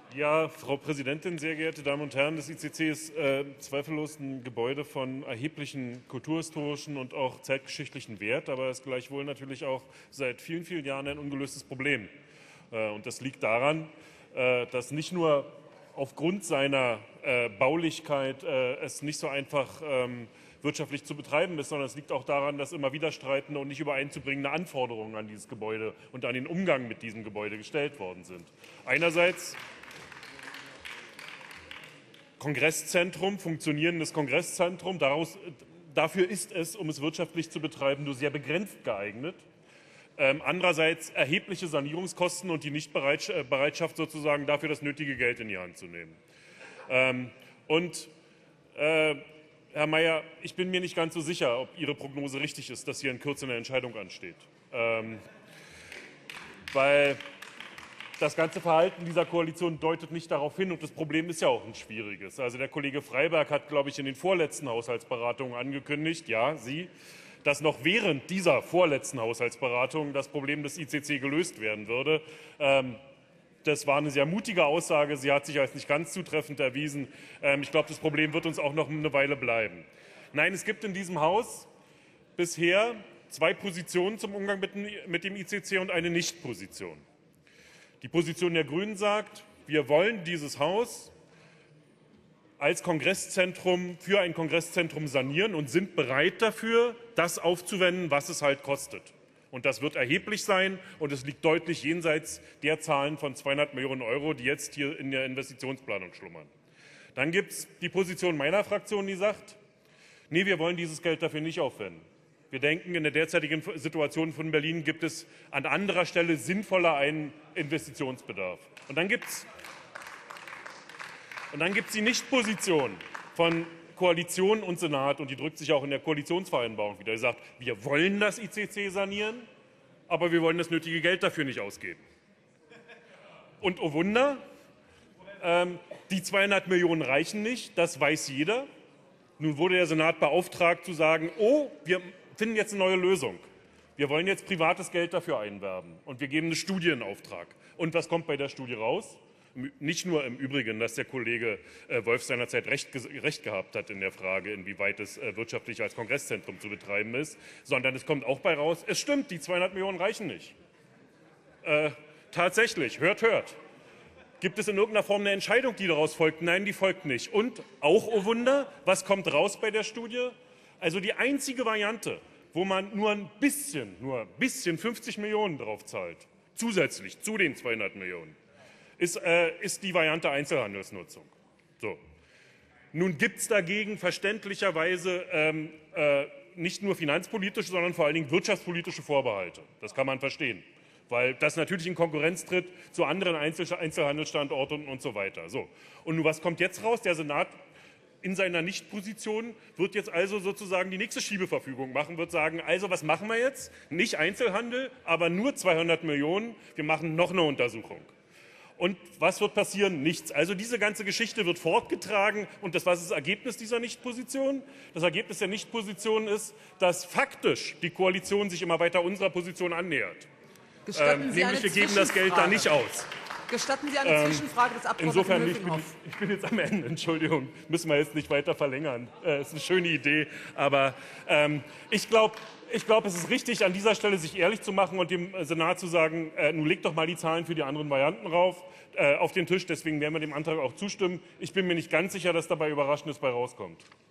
Ja, Frau Präsidentin, sehr geehrte Damen und Herren, das ICC ist zweifellos ein Gebäude von erheblichen kulturhistorischen und auch zeitgeschichtlichen Wert, aber es ist gleichwohl natürlich auch seit vielen, vielen Jahren ein ungelöstes Problem. Und das liegt daran, dass nicht nur aufgrund seiner Baulichkeit es nicht so einfach wirtschaftlich zu betreiben ist, sondern es liegt auch daran, dass immer widerstreitende und nicht übereinzubringende Anforderungen an dieses Gebäude und an den Umgang mit diesem Gebäude gestellt worden sind. Einerseits Kongresszentrum, funktionierendes Kongresszentrum. Dafür ist es, um es wirtschaftlich zu betreiben, nur sehr begrenzt geeignet. Andererseits erhebliche Sanierungskosten und die Nichtbereitschaft, sozusagen dafür das nötige Geld in die Hand zu nehmen. Herr Mayer, ich bin mir nicht ganz so sicher, ob Ihre Prognose richtig ist, dass hier in Kürze eine Entscheidung ansteht. Weil das ganze Verhalten dieser Koalition deutet nicht darauf hin, und das Problem ist ja auch ein schwieriges. Also der Kollege Freiberg hat, glaube ich, in den vorletzten Haushaltsberatungen angekündigt, ja, Sie, dass noch während dieser vorletzten Haushaltsberatungen das Problem des ICC gelöst werden würde. Das war eine sehr mutige Aussage. Sie hat sich als nicht ganz zutreffend erwiesen. Ich glaube, das Problem wird uns auch noch eine Weile bleiben. Nein, es gibt in diesem Haus bisher zwei Positionen zum Umgang mit dem ICC und eine Nichtposition. Die Position der Grünen sagt, wir wollen dieses Haus als Kongresszentrum für ein Kongresszentrum sanieren und sind bereit dafür, das aufzuwenden, was es halt kostet. Und das wird erheblich sein, und es liegt deutlich jenseits der Zahlen von 200 Millionen Euro, die jetzt hier in der Investitionsplanung schlummern. Dann gibt es die Position meiner Fraktion, die sagt, nee, wir wollen dieses Geld dafür nicht aufwenden. Wir denken, in der derzeitigen Situation von Berlin gibt es an anderer Stelle sinnvoller einen Investitionsbedarf. Und dann gibt es die Nichtposition von Koalition und Senat, und die drückt sich auch in der Koalitionsvereinbarung wieder. Die sagt, wir wollen das ICC sanieren, aber wir wollen das nötige Geld dafür nicht ausgeben. Und oh Wunder, die 200 Millionen reichen nicht, das weiß jeder. Nun wurde der Senat beauftragt zu sagen, oh, wir finden jetzt eine neue Lösung. Wir wollen jetzt privates Geld dafür einwerben, und wir geben eine Studie in Auftrag. Und was kommt bei der Studie raus? Nicht nur im Übrigen, dass der Kollege Wolf seinerzeit recht gehabt hat in der Frage, inwieweit es wirtschaftlich als Kongresszentrum zu betreiben ist, sondern es kommt auch bei raus, es stimmt, die 200 Millionen reichen nicht. Tatsächlich, hört. Gibt es in irgendeiner Form eine Entscheidung, die daraus folgt? Nein, die folgt nicht. Und auch, oh Wunder, was kommt raus bei der Studie? Also die einzige Variante, wo man nur ein bisschen 50 Millionen drauf zahlt, zusätzlich zu den 200 Millionen, ist die Variante Einzelhandelsnutzung. So. Nun gibt es dagegen verständlicherweise nicht nur finanzpolitische, sondern vor allen Dingen wirtschaftspolitische Vorbehalte. Das kann man verstehen, weil das natürlich in Konkurrenz tritt zu anderen Einzelhandelsstandorten und so weiter. So. Und nun, was kommt jetzt raus? Der Senat in seiner Nichtposition wird jetzt also sozusagen die nächste Schiebeverfügung machen, wird sagen, also was machen wir jetzt? Nicht Einzelhandel, aber nur 200 Millionen. Wir machen noch eine Untersuchung. Und was wird passieren? Nichts. Also diese ganze Geschichte wird fortgetragen. Und was ist das Ergebnis dieser Nichtposition? Das Ergebnis der Nichtposition ist, dass faktisch die Koalition sich immer weiter unserer Position annähert. Nämlich wir geben das Geld da nicht aus. Gestatten Sie eine Zwischenfrage des Abgeordneten Insofern, ich bin jetzt am Ende, Entschuldigung, müssen wir jetzt nicht weiter verlängern. Ist eine schöne Idee, aber ich glaube, es ist richtig, an dieser Stelle sich ehrlich zu machen und dem Senat zu sagen, nun legt doch mal die Zahlen für die anderen Varianten auf den Tisch. Deswegen werden wir dem Antrag auch zustimmen. Ich bin mir nicht ganz sicher, dass dabei Überraschendes bei rauskommt.